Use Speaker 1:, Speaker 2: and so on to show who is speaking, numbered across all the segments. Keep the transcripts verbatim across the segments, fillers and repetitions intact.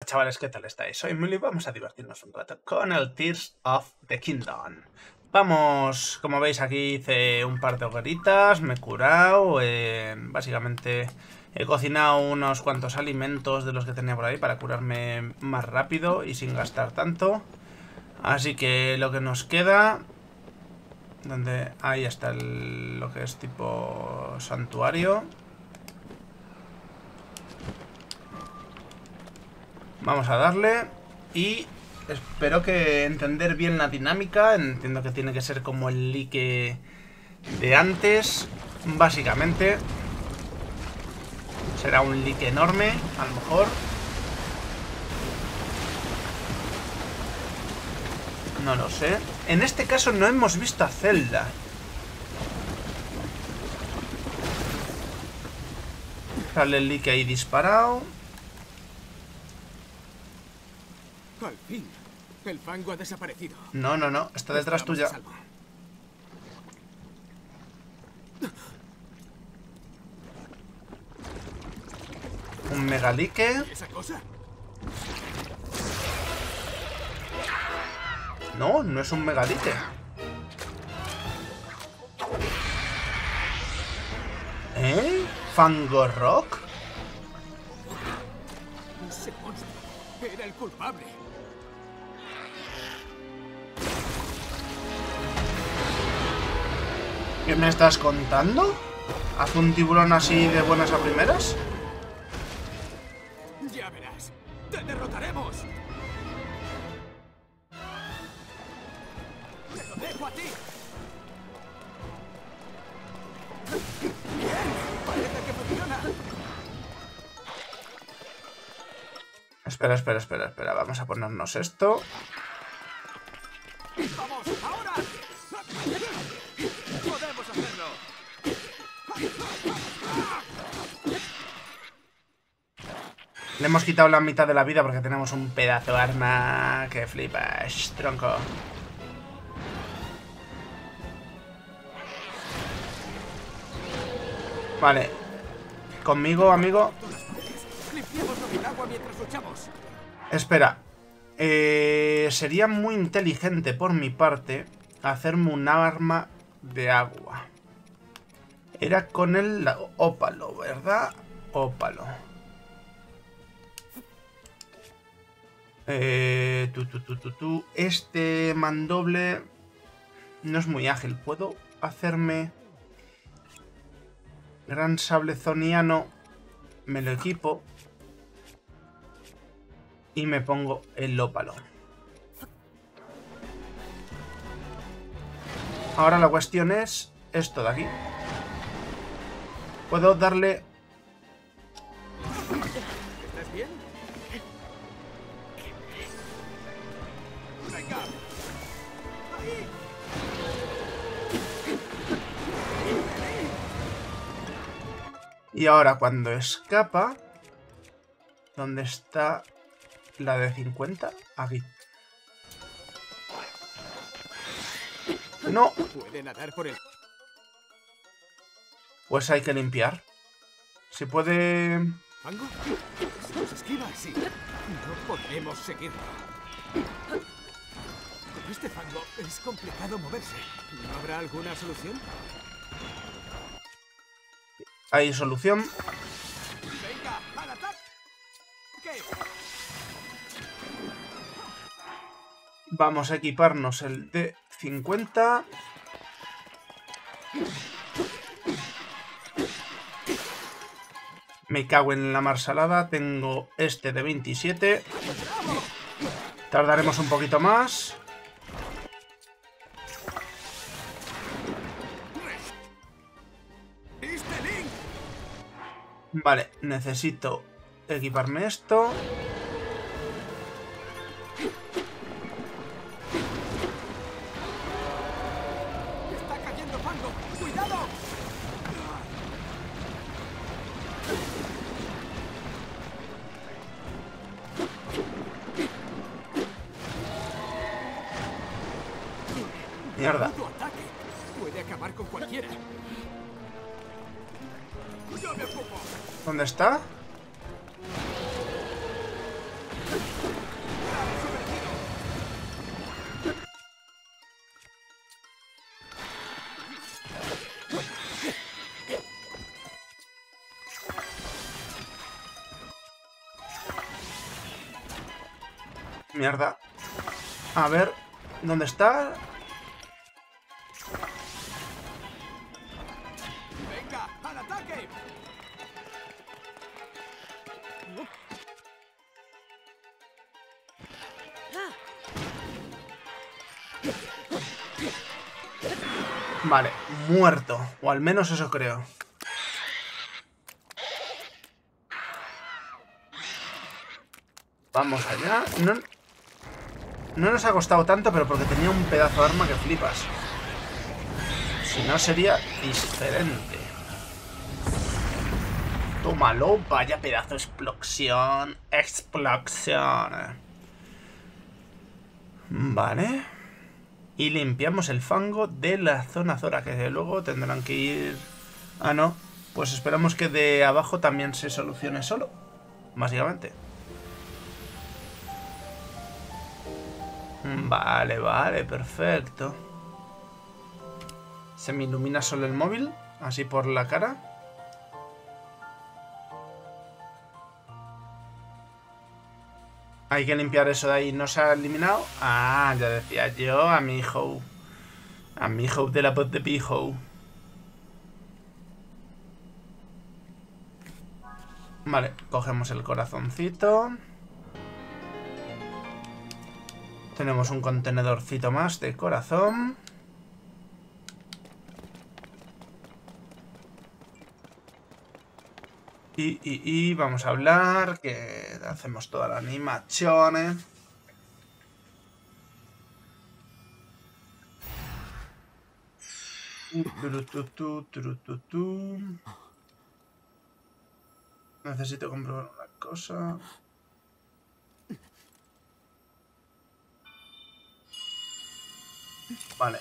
Speaker 1: chavales, ¿qué tal estáis? Soy Mili y vamos a divertirnos un rato con el Tears of the Kingdom. Vamos, como veis aquí hice un par de hogueritas, me he curado, eh, básicamente he cocinado unos cuantos alimentos de los que tenía por ahí para curarme más rápido y sin gastar tanto. Así que lo que nos queda... donde ahí está el, lo que es tipo santuario. Vamos a darle y espero que entender bien la dinámica. Entiendo que tiene que ser como el like de antes. Básicamente será un like enorme, a lo mejor. No lo sé. En este caso no hemos visto a Zelda. Sale el like ahí disparado.
Speaker 2: Al fin, el fango ha desaparecido.
Speaker 1: No, no, no, está detrás tuya. Un megalique.
Speaker 2: ¿Y esa cosa?
Speaker 1: No, no es un megalique. ¿Eh? ¿Fango Rock?
Speaker 2: Ese monstruo era el culpable.
Speaker 1: ¿Qué me estás contando? ¿Hace un tiburón así de buenas a primeras?
Speaker 2: Ya verás. ¡Te derrotaremos! ¡Te lo dejo a ti! ¡Bien! ¡Parece que funciona!
Speaker 1: Espera, espera, espera, espera. Vamos a ponernos esto.
Speaker 2: ¡Vamos! ¡Ahora! ¡Podemos hacerlo!
Speaker 1: Le hemos quitado la mitad de la vida porque tenemos un pedazo de arma que flipas, tronco. Vale. Conmigo, amigo.
Speaker 2: ¡Limpiémoslo con agua mientras luchamos!
Speaker 1: Espera. Eh, sería muy inteligente por mi parte hacerme un arma de agua. Era con el ópalo, ¿verdad? Ópalo. Eh, tu, tu, tu, tu, tu. Este mandoble no es muy ágil. ¿Puedo hacerme gran sable zoniano? Me lo equipo y me pongo el ópalo. Ahora la cuestión es esto de aquí. Puedo darle...
Speaker 2: ¿Estás bien? ¡Venga! ¡Ahí!
Speaker 1: Y ahora cuando escapa... ¿Dónde está la de cincuenta? Aquí. No.
Speaker 2: Puede nadar por el...
Speaker 1: Pues hay que limpiar. Si puede...
Speaker 2: ¿Fango? Si nos esquiva así, no podemos seguirlo. Con este fango es complicado moverse. ¿No habrá alguna solución?
Speaker 1: Hay solución.
Speaker 2: ¡Venga, al ataque! ¿Qué?
Speaker 1: Vamos a equiparnos el de cincuenta. Me cago en la mar salada. Tengo este de veintisiete. Tardaremos un poquito más. Vale, necesito equiparme esto.
Speaker 2: ¡Está cayendo fango! ¡Cuidado!
Speaker 1: Mierda.
Speaker 2: ¡Tu ataque! Puede acabar con cualquiera. ¡Yo me ocupo!
Speaker 1: ¿Dónde está? Mierda. A ver, ¿dónde está?
Speaker 2: ¡Venga, al ataque!
Speaker 1: Vale, muerto. O al menos eso creo. Vamos allá. No, no nos ha costado tanto, pero porque tenía un pedazo de arma que flipas. Si no, sería diferente. Tómalo, vaya pedazo de explosión. Explosión. Vale. Y limpiamos el fango de la zona Zora, que luego tendrán que ir... Ah, no. Pues esperamos que de abajo también se solucione solo. Básicamente. Vale, vale, perfecto. Se me ilumina solo el móvil, así por la cara. Hay que limpiar eso de ahí. ¿No se ha eliminado? Ah, ya decía yo, a mi hijo. A mi hijo de la voz de pijo. Vale, cogemos el corazoncito. Tenemos un contenedorcito más de corazón. Y, y, y vamos a hablar, que hacemos toda la animación. Necesito comprobar una cosa. Vale.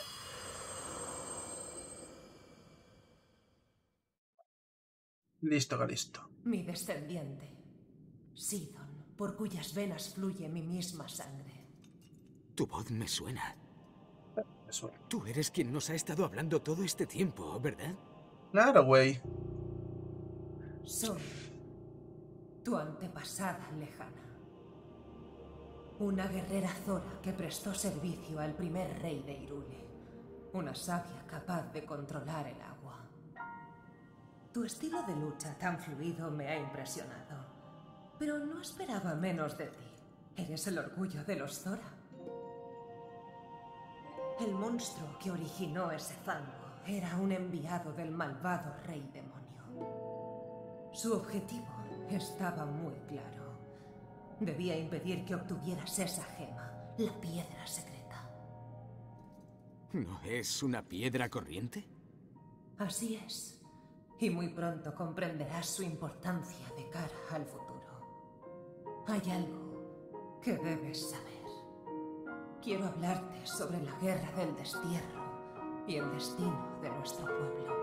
Speaker 1: Listo, Calisto.
Speaker 3: Mi descendiente, Sidon, por cuyas venas fluye mi misma sangre.
Speaker 2: Tu voz me suena.
Speaker 1: Eso.
Speaker 2: Tú eres quien nos ha estado hablando todo este tiempo, ¿verdad?
Speaker 1: Claro, güey.
Speaker 3: Soy tu antepasada lejana. Una guerrera Zora que prestó servicio al primer rey de Hyrule. Una sabia capaz de controlar el agua. Tu estilo de lucha tan fluido me ha impresionado. Pero no esperaba menos de ti. Eres el orgullo de los Zora. El monstruo que originó ese fango era un enviado del malvado rey demonio. Su objetivo estaba muy claro. Debía impedir que obtuvieras esa gema, la piedra secreta.
Speaker 2: ¿No es una piedra corriente?
Speaker 3: Así es. Y muy pronto comprenderás su importancia de cara al futuro. Hay algo que debes saber. Quiero hablarte sobre la guerra del destierro y el destino de nuestro pueblo.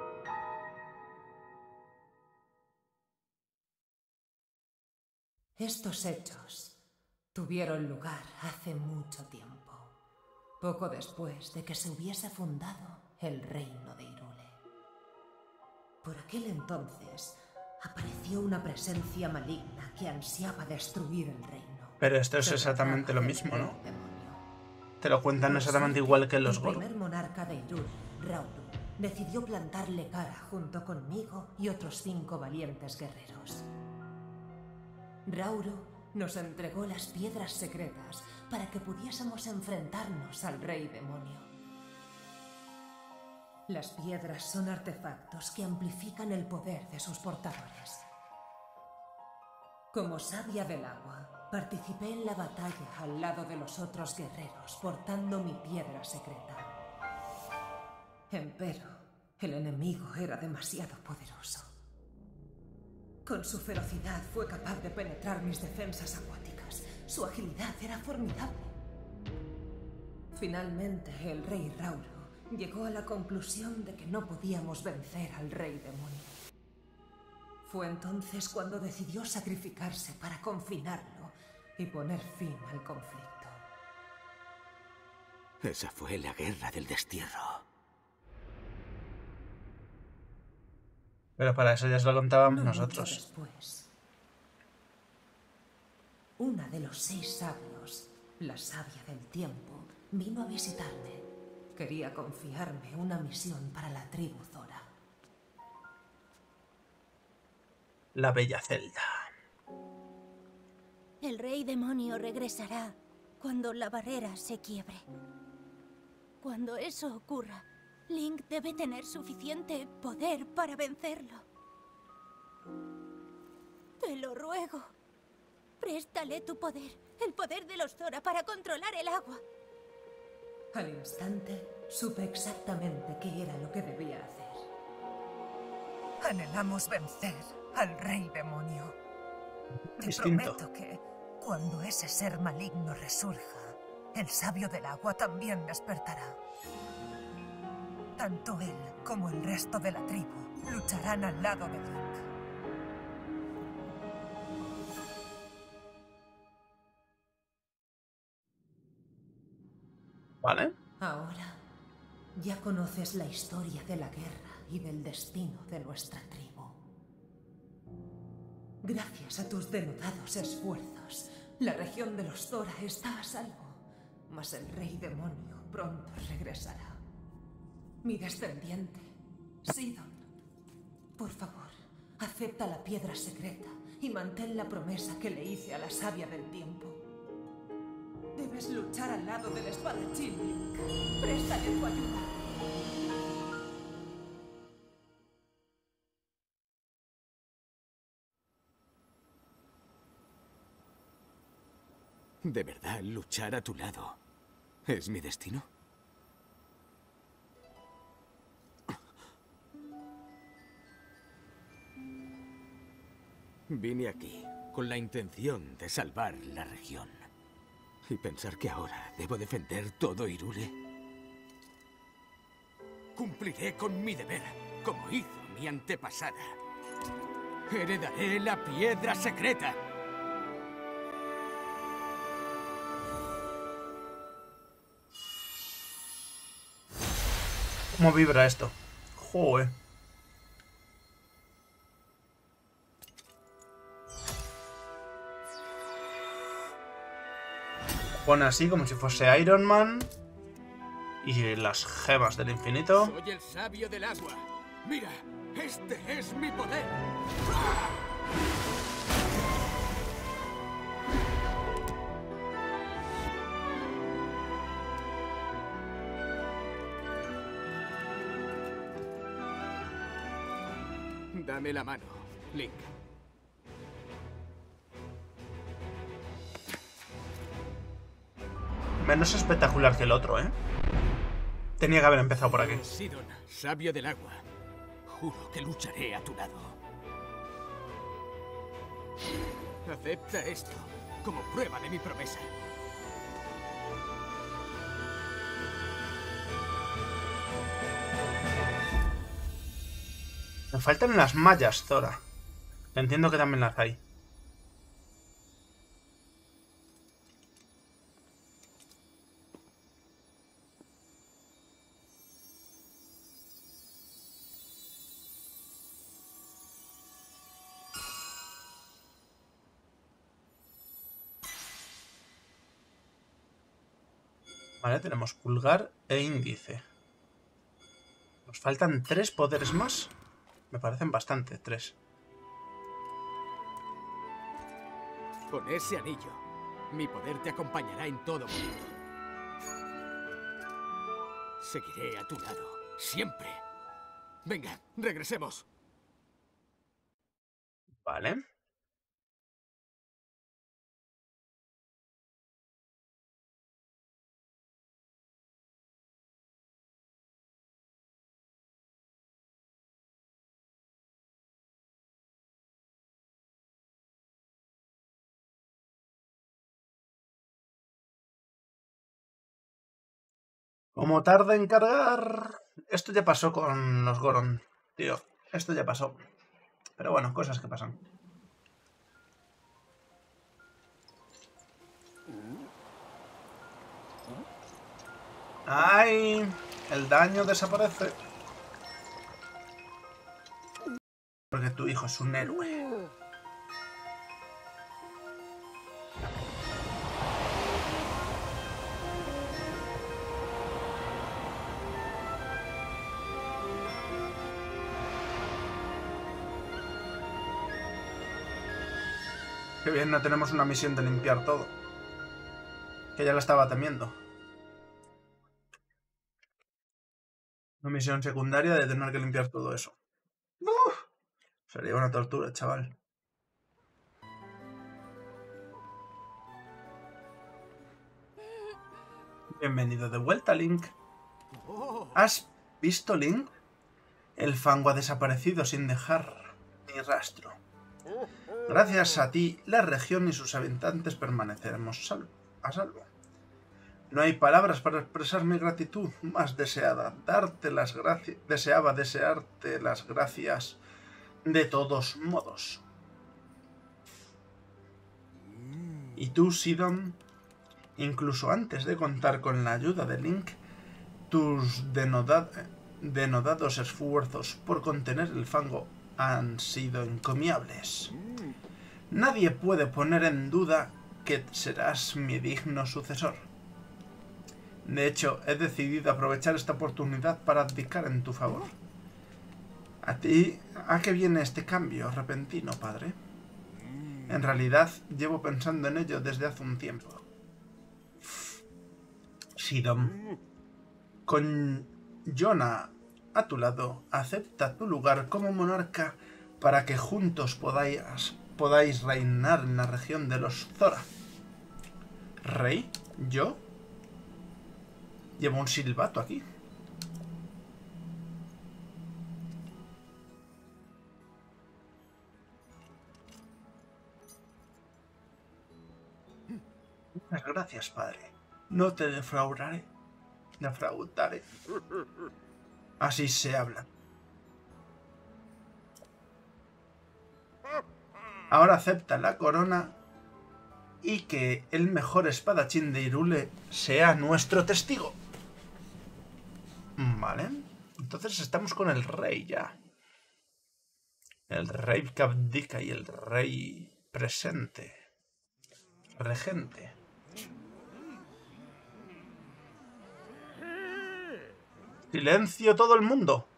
Speaker 3: Estos hechos tuvieron lugar hace mucho tiempo, poco después de que se hubiese fundado el reino de Hyrule. Por aquel entonces apareció una presencia maligna que ansiaba destruir el reino.
Speaker 1: Pero esto es exactamente lo mismo, ¿no? Te lo cuentan exactamente igual que en los Goro.
Speaker 3: El primer monarca de Hyrule, Rauru, decidió plantarle cara junto conmigo y otros cinco valientes guerreros. Rauru nos entregó las piedras secretas para que pudiésemos enfrentarnos al rey demonio. Las piedras son artefactos que amplifican el poder de sus portadores. Como sabia del agua, participé en la batalla al lado de los otros guerreros portando mi piedra secreta. Empero, el enemigo era demasiado poderoso. Con su ferocidad fue capaz de penetrar mis defensas acuáticas. Su agilidad era formidable. Finalmente, el rey Rauru llegó a la conclusión de que no podíamos vencer al rey demonio. Fue entonces cuando decidió sacrificarse para confinarlo y poner fin al conflicto.
Speaker 2: Esa fue la guerra del destierro.
Speaker 1: Pero para eso ya se lo contábamos
Speaker 3: No
Speaker 1: nosotros.
Speaker 3: mucho después, una de los seis sabios, la sabia del tiempo, vino a visitarme. Quería confiarme una misión para la tribu Zora.
Speaker 1: La bella Zelda.
Speaker 4: El rey demonio regresará cuando la barrera se quiebre. Cuando eso ocurra, Link debe tener suficiente poder para vencerlo. Te lo ruego. Préstale tu poder, el poder de los Zora para controlar el agua.
Speaker 3: Al instante, supe exactamente qué era lo que debía hacer.
Speaker 5: Anhelamos vencer al rey demonio. Te
Speaker 1: Distinto.
Speaker 5: prometo que, cuando ese ser maligno resurja, el sabio del agua también despertará. Tanto él como el resto de la tribu lucharán al lado de Link.
Speaker 1: ¿Vale?
Speaker 3: Ahora, ya conoces la historia de la guerra y del destino de nuestra tribu. Gracias a tus denodados esfuerzos, la región de los Zora está a salvo, mas el rey demonio pronto regresará. Mi descendiente, Sidon, por favor, acepta la piedra secreta y mantén la promesa que le hice a la sabia del tiempo. Debes luchar al lado del espadachín, Link. Préstale tu ayuda.
Speaker 2: ¿De verdad luchar a tu lado es mi destino? Vine aquí con la intención de salvar la región. Y pensar que ahora debo defender todo Hyrule. Cumpliré con mi deber, como hizo mi antepasada. Heredaré la piedra secreta.
Speaker 1: ¿Cómo vibra esto? Joder. Pone así como si fuese Iron Man. Y las gemas del infinito.
Speaker 2: Soy el sabio del agua. Mira, este es mi poder. Dame la mano, Link.
Speaker 1: Menos espectacular que el otro, ¿eh? Tenía que haber empezado por aquí.
Speaker 2: Sidon, sabio del agua. Juro que lucharé a tu lado. Acepta esto como prueba de mi promesa.
Speaker 1: Me faltan las mallas, Zora. Entiendo que también las hay. Vale, tenemos pulgar e índice. Nos faltan tres poderes más. Me parecen bastante, tres.
Speaker 2: Con ese anillo, mi poder te acompañará en todo momento. Seguiré a tu lado, siempre. Venga, regresemos.
Speaker 1: Vale. Como tarda en cargar... Esto ya pasó con los Goron, tío. Esto ya pasó. Pero bueno, cosas que pasan. ¡Ay! El daño desaparece. Porque tu hijo es un héroe. Qué bien, no tenemos una misión de limpiar todo. Que ya la estaba temiendo. Una misión secundaria de tener que limpiar todo eso. ¡Uf! Sería una tortura, chaval. Bienvenido de vuelta, Link. ¿Has visto, Link? El fango ha desaparecido sin dejar ni rastro. Gracias a ti, la región y sus habitantes permaneceremos salvo, a salvo. No hay palabras para expresar mi gratitud más deseada. Darte las gracias, deseaba desearte las gracias de todos modos. Y tú, Sidon, incluso antes de contar con la ayuda de Link, tus denodad, denodados esfuerzos por contener el fango han sido encomiables. Nadie puede poner en duda que serás mi digno sucesor. De hecho, he decidido aprovechar esta oportunidad para abdicar en tu favor. ¿A ti a qué viene este cambio repentino, padre? En realidad, llevo pensando en ello desde hace un tiempo. Sidon, con Yona a tu lado, acepta tu lugar como monarca para que juntos podáis, podáis reinar en la región de los Zora. ¿Rey? ¿Yo? Llevo un silbato aquí. Muchas gracias, padre. No te defraudaré. Defraudaré. Así se habla. Ahora acepta la corona y que el mejor espadachín de Hyrule sea nuestro testigo. Vale. Entonces estamos con el rey ya. El rey que abdica y el rey presente. Regente. Silencio todo el mundo.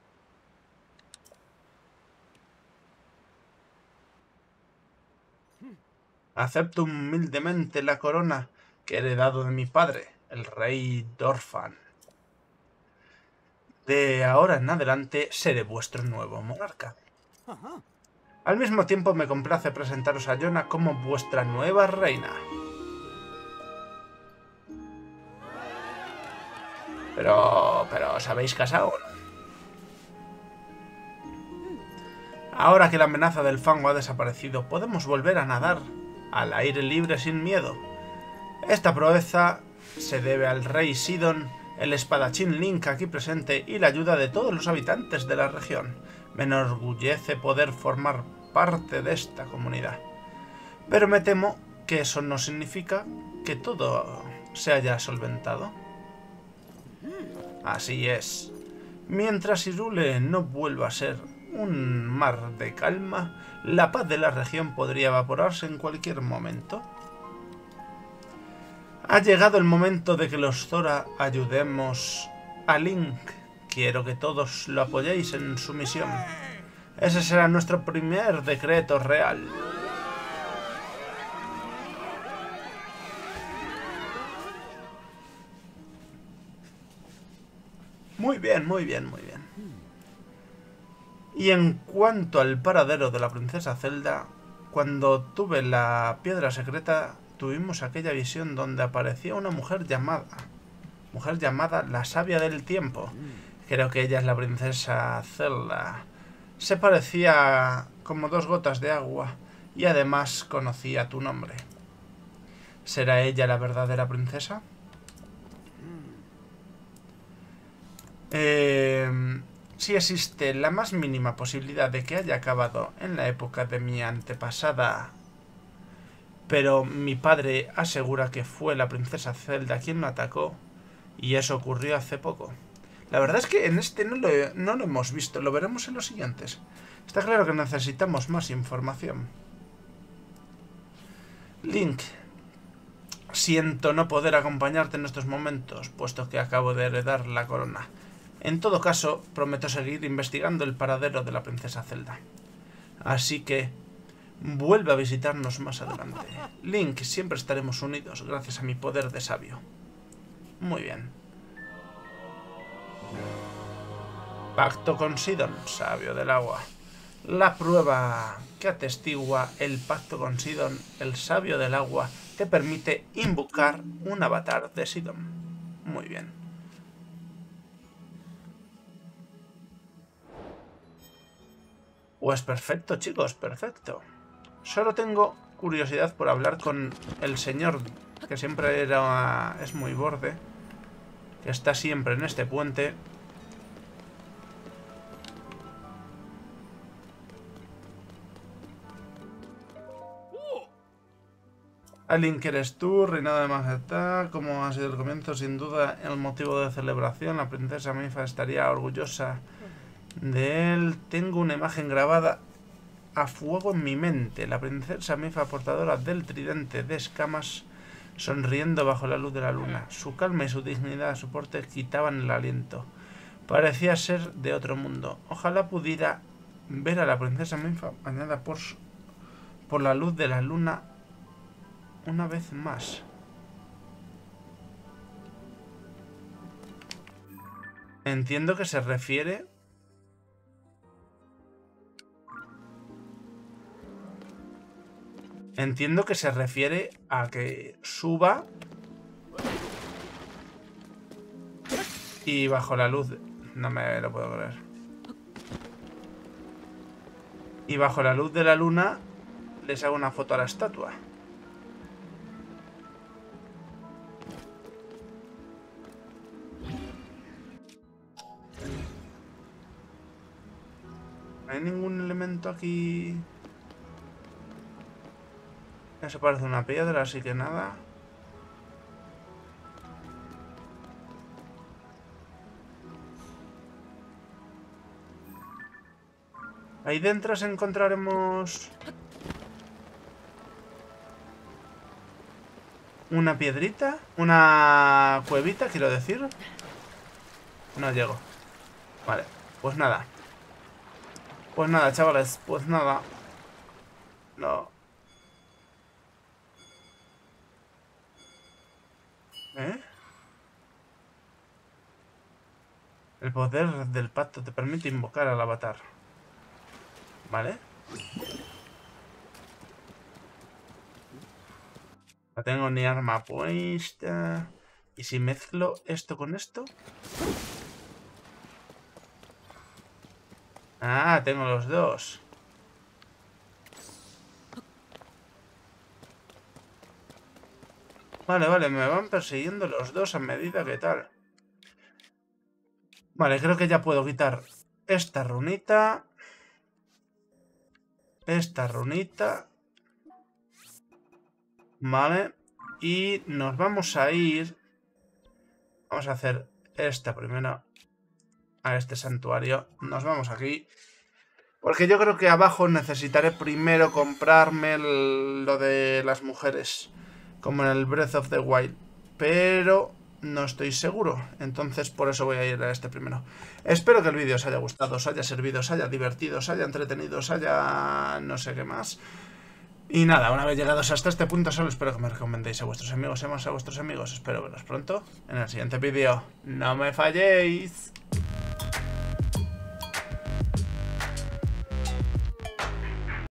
Speaker 1: Acepto humildemente la corona que he heredado de mi padre, el rey Dorfan. De ahora en adelante seré vuestro nuevo monarca. Al mismo tiempo me complace presentaros a Yona como vuestra nueva reina. Pero... pero ¿os habéis casado? Ahora que la amenaza del fango ha desaparecido, podemos volver a nadar al aire libre sin miedo. Esta proeza se debe al rey Sidon, el espadachín Link aquí presente y la ayuda de todos los habitantes de la región. Me enorgullece poder formar parte de esta comunidad. Pero me temo que eso no significa que todo se haya solventado. Así es. Mientras Hyrule no vuelva a ser un mar de calma, la paz de la región podría evaporarse en cualquier momento. Ha llegado el momento de que los Zora ayudemos a Link. Quiero que todos lo apoyéis en su misión. Ese será nuestro primer decreto real. Muy bien, muy bien, muy bien. Y en cuanto al paradero de la princesa Zelda, cuando tuve la piedra secreta, tuvimos aquella visión donde aparecía una mujer llamada... Mujer llamada la sabia del tiempo. Creo que ella es la princesa Zelda. Se parecía como dos gotas de agua y además conocía tu nombre. ¿Será ella la verdadera princesa? Eh, si existe la más mínima posibilidad de que haya acabado en la época de mi antepasada, pero mi padre asegura que fue la princesa Zelda quien lo atacó y eso ocurrió hace poco. La verdad es que en este no lo, no lo hemos visto, lo veremos en los siguientes. Está claro que necesitamos más información. Link, siento no poder acompañarte en estos momentos, puesto que acabo de heredar la corona. En todo caso, prometo seguir investigando el paradero de la princesa Zelda. Así que, vuelve a visitarnos más adelante. Link, siempre estaremos unidos gracias a mi poder de sabio. Muy bien. Pacto con Sidon, sabio del agua. La prueba que atestigua el pacto con Sidon, el sabio del agua, te permite invocar un avatar de Sidon. Muy bien. Pues perfecto, chicos, perfecto. Solo tengo curiosidad por hablar con el señor, que siempre era, es muy borde, que está siempre en este puente. Link, ¿eres tú? Reinado de Majestad. ¿Cómo ha sido el comienzo? Sin duda el motivo de celebración. La princesa Mifa estaría orgullosa de él. Tengo una imagen grabada a fuego en mi mente. La princesa Mifa, portadora del tridente de escamas, sonriendo bajo la luz de la luna. Su calma y su dignidad, su porte quitaban el aliento. Parecía ser de otro mundo. Ojalá pudiera ver a la princesa Mifa bañada por, por la luz de la luna una vez más. Entiendo que se refiere... Entiendo que se refiere a que suba y bajo la luz... No me lo puedo creer. Y bajo la luz de la luna les hago una foto a la estatua. No hay ningún elemento aquí. Eso parece una piedra, así que nada. Ahí dentro encontraremos una piedrita, una cuevita, quiero decir. No llego. Vale, pues nada. Pues nada, chavales, pues nada. No. ¿Eh? El poder del pacto te permite invocar al avatar. ¿Vale? No tengo ni arma puesta. ¿Y si mezclo esto con esto? Ah, tengo los dos. Vale, vale, me van persiguiendo los dos a medida que tal. Vale, creo que ya puedo quitar esta runita. Esta runita. Vale. Y nos vamos a ir. Vamos a hacer esta primero. A este santuario. Nos vamos aquí. Porque yo creo que abajo necesitaré primero comprarme el, lo de las mujeres. Como en el Breath of the Wild. Pero no estoy seguro. Entonces por eso voy a ir a este primero. Espero que el vídeo os haya gustado, os haya servido, os haya divertido, os haya entretenido, os haya... no sé qué más. Y nada, una vez llegados hasta este punto, solo espero que me recomendéis a vuestros amigos, a vuestros amigos. Espero veros pronto en el siguiente vídeo. ¡No me falléis!